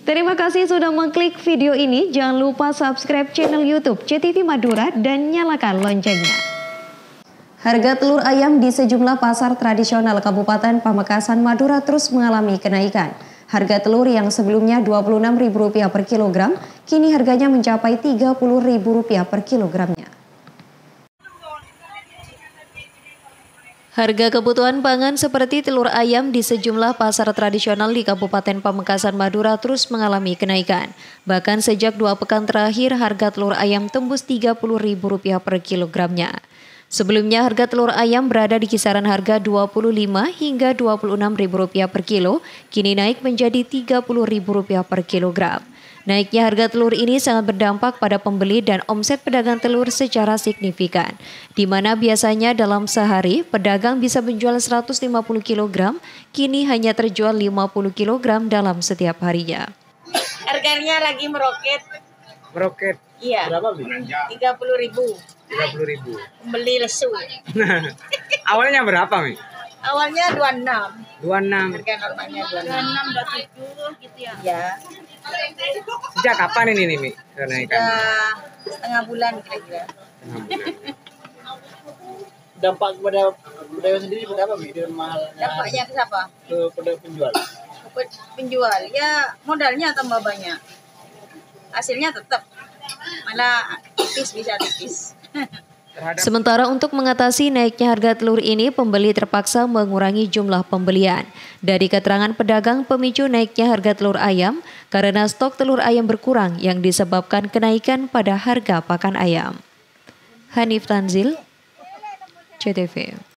Terima kasih sudah mengklik video ini. Jangan lupa subscribe channel YouTube CTV Madura dan nyalakan loncengnya. Harga telur ayam di sejumlah pasar tradisional Kabupaten Pamekasan Madura terus mengalami kenaikan. Harga telur yang sebelumnya Rp26.000 per kilogram, kini harganya mencapai Rp30.000 per kilogramnya. Harga kebutuhan pangan seperti telur ayam di sejumlah pasar tradisional di Kabupaten Pamekasan Madura terus mengalami kenaikan. Bahkan sejak 2 pekan terakhir harga telur ayam tembus Rp30.000 per kilogramnya. Sebelumnya harga telur ayam berada di kisaran harga Rp25 hingga Rp26.000 per kilo, kini naik menjadi Rp30.000 per kilogram. Naiknya harga telur ini sangat berdampak pada pembeli dan omset pedagang telur secara signifikan, di mana biasanya dalam sehari pedagang bisa menjual 150 kg, kini hanya terjual 50 kg dalam setiap harinya. Harganya lagi meroket. Meroket? Iya. Berapa, Bi? 30.000. 30.000. Beli lesu. Awalnya berapa, Mi? Awalnya 26. 26. Harga normalnya 26, 27 gitu ya. Iya. Sejak kapan ini nih, Mi? Kenaikan? Sudah setengah bulan kira-kira. Dampak kepada pedagang sendiri berapa, Mi? Mahal. Dampaknya ke siapa? Ke penjual. Ke penjual. Ya modalnya tambah banyak. Hasilnya tetap. Malah tipis, bisa tipis. Sementara untuk mengatasi naiknya harga telur ini, pembeli terpaksa mengurangi jumlah pembelian. Dari keterangan pedagang, pemicu naiknya harga telur ayam karena stok telur ayam berkurang yang disebabkan kenaikan pada harga pakan ayam. Hanif Tanzil, CTV.